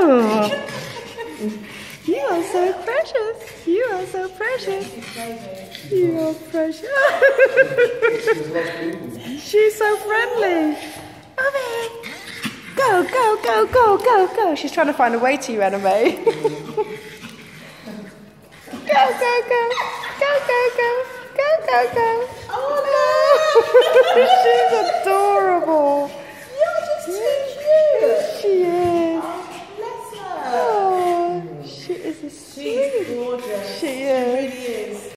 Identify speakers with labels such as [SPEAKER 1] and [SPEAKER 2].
[SPEAKER 1] Oh, you are so precious. You are so precious. You are precious. She's so friendly. Mommy. Go, go, go, go, go, go. She's trying to find a way to you, Anime. Go, go, go. Go, go, go. Go, go, go. Oh, no. She's a